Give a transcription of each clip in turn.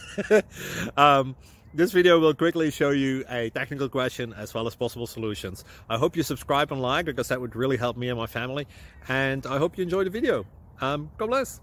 um, this video will quickly show you a technical question as well as possible solutions. I hope you subscribe and like, because that would really help me and my family. And I hope you enjoy the video. God bless.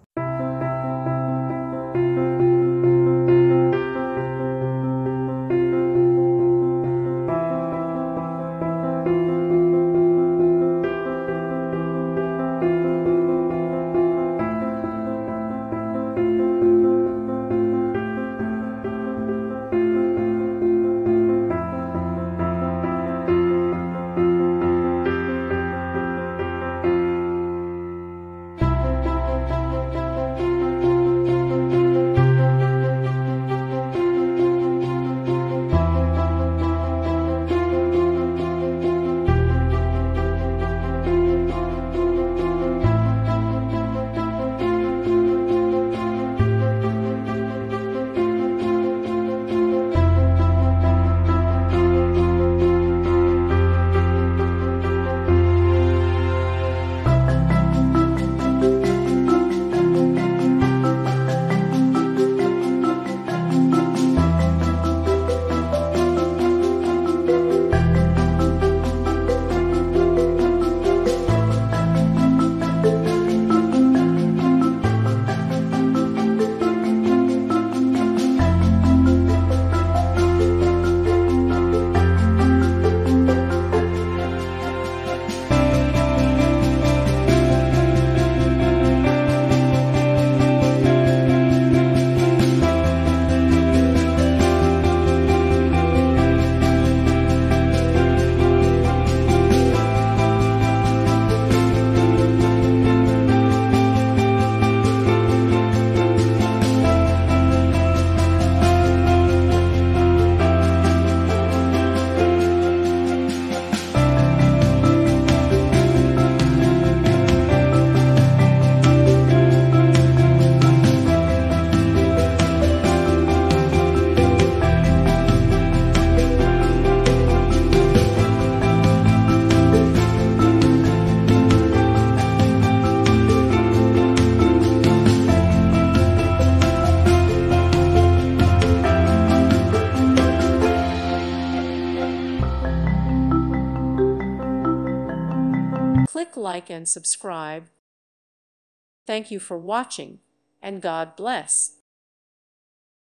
Click like and subscribe. Thank you for watching, and God bless.